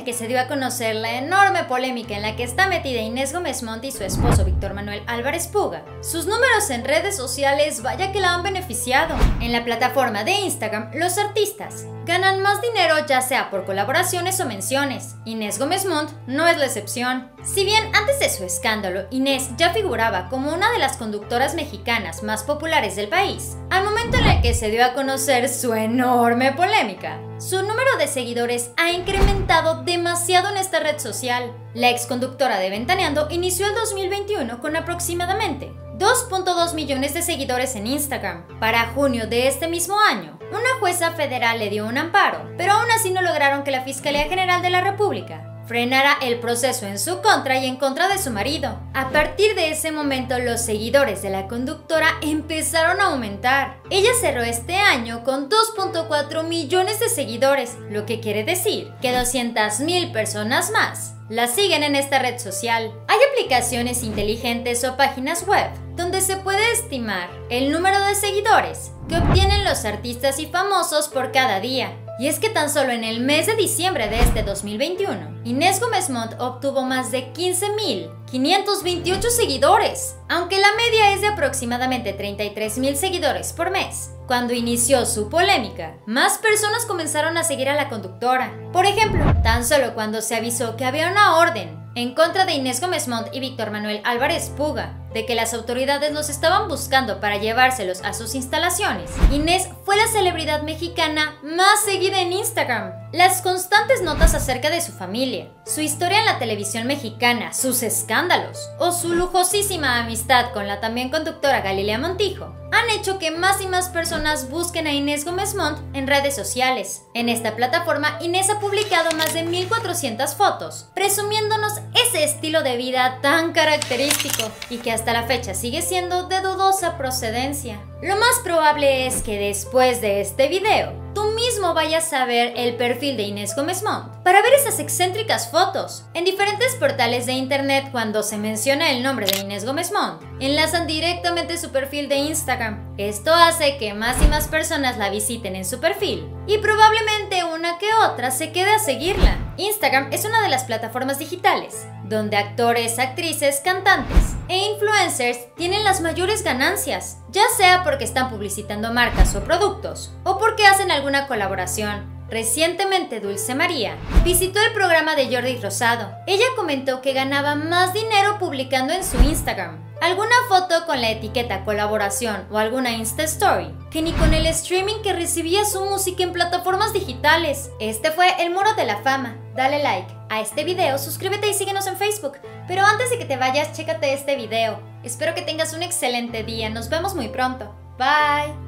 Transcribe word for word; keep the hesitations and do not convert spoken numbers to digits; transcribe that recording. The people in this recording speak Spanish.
que se dio a conocer la enorme polémica en la que está metida Inés Gómez Montt y su esposo Víctor Manuel Álvarez Puga, sus números en redes sociales vaya que la han beneficiado. En la plataforma de Instagram, los artistas ganan más dinero ya sea por colaboraciones o menciones. Inés Gómez Montt no es la excepción. Si bien antes de su escándalo, Inés ya figuraba como una de las conductoras mexicanas más populares del país, al momento en el que se dio a conocer su enorme polémica, su número de seguidores ha incrementado demasiado en esta red social. La exconductora de Ventaneando inició el dos mil veintiuno con aproximadamente dos punto dos millones de seguidores en Instagram. Para junio de este mismo año, una jueza federal le dio un amparo, pero aún así no lograron que la Fiscalía General de la República frenara el proceso en su contra y en contra de su marido. A partir de ese momento, los seguidores de la conductora empezaron a aumentar. Ella cerró este año con dos punto cuatro millones de seguidores, lo que quiere decir que doscientas mil personas más la siguen en esta red social. Hay aplicaciones inteligentes o páginas web donde se puede estimar el número de seguidores que obtienen los artistas y famosos por cada día. Y es que tan solo en el mes de diciembre de este dos mil veintiuno, Inés Gómez Montt obtuvo más de quince mil quinientos veintiocho seguidores, aunque la media es de aproximadamente treinta y tres mil seguidores por mes. Cuando inició su polémica, más personas comenzaron a seguir a la conductora. Por ejemplo, tan solo cuando se avisó que había una orden en contra de Inés Gómez Montt y Víctor Manuel Álvarez Puga, de que las autoridades los estaban buscando para llevárselos a sus instalaciones, Inés fue la celebridad mexicana más seguida en Instagram. Las constantes notas acerca de su familia, su historia en la televisión mexicana, sus escándalos o su lujosísima amistad con la también conductora Galilea Montijo han hecho que más y más personas busquen a Inés Gómez Montt en redes sociales. En esta plataforma, Inés ha publicado más de mil cuatrocientas fotos, presumiéndonos ese estilo de vida tan característico y que hasta la fecha sigue siendo de dudosa procedencia. Lo más probable es que después de este video, tú mismo vayas a ver el perfil de Inés Gómez Montt para ver esas excéntricas fotos. En diferentes portales de internet, cuando se menciona el nombre de Inés Gómez Montt, enlazan directamente su perfil de Instagram. Esto hace que más y más personas la visiten en su perfil y probablemente una que otra se quede a seguirla. Instagram es una de las plataformas digitales donde actores, actrices, cantantes e influencers tienen las mayores ganancias, ya sea porque están publicitando marcas o productos o porque hacen alguna colaboración. Recientemente Dulce María visitó el programa de Jordi Rosado. Ella comentó que ganaba más dinero publicando en su Instagram alguna foto con la etiqueta colaboración o alguna Insta Story que ni con el streaming que recibía su música en plataformas digitales. Este fue el Muro de la Fama. Dale like a este video, suscríbete y síguenos en Facebook. Pero antes de que te vayas, chécate este video. Espero que tengas un excelente día. Nos vemos muy pronto. Bye.